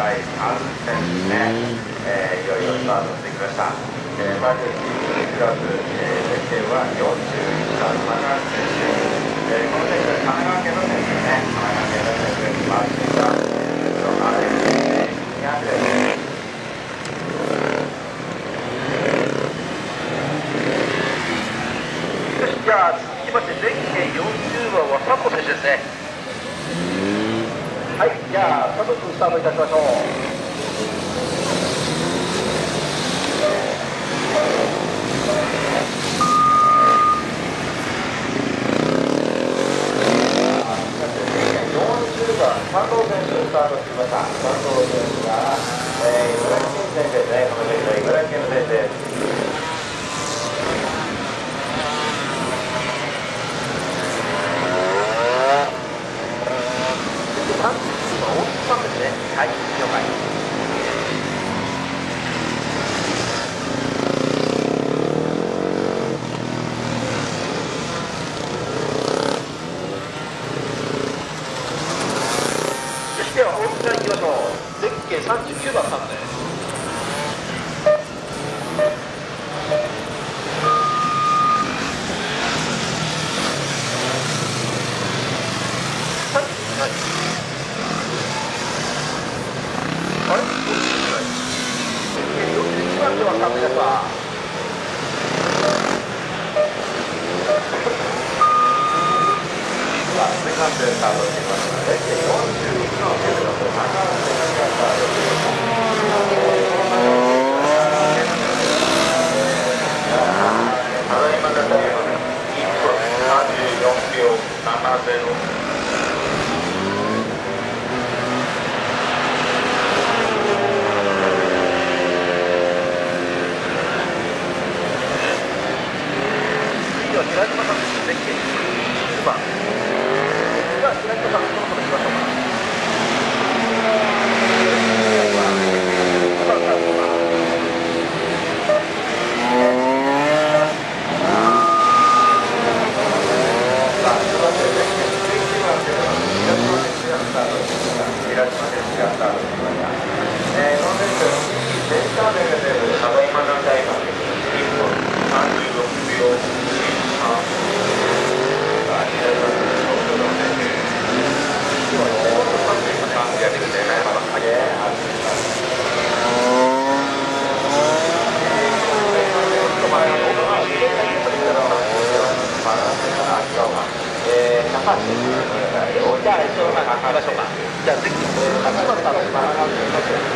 第3戦ですね、いよいよスタートしてきました。バーティクラス、ゼッケンは41番高橋選手、この選手は神奈川県の選手ですね。神奈川県の選手に回ってきた、RS200 です。よし、じゃあ続きましてゼッケン40番は佐藤選手ですね。はい、じゃあ佐藤君スタートいたしましょう。佐藤選手スタートしてきました。佐藤選手が、茨城県選手ですね。この選手は茨城県の選手です。今大津さんですね。はい、了解。では大津さん行きましょう。ゼッケン39番さんです。あれ41番では3名ですわ。セカンドでスタートしていますので、41の選手の高橋選手がスタートしています。ただいまだというので、1分34秒70。平島さんです。ゼッケン10番。じゃあ平島さん、そろそろ行きましょうか。じゃあ、行きましょうか。じゃあ、ぜひ、8番スタートします。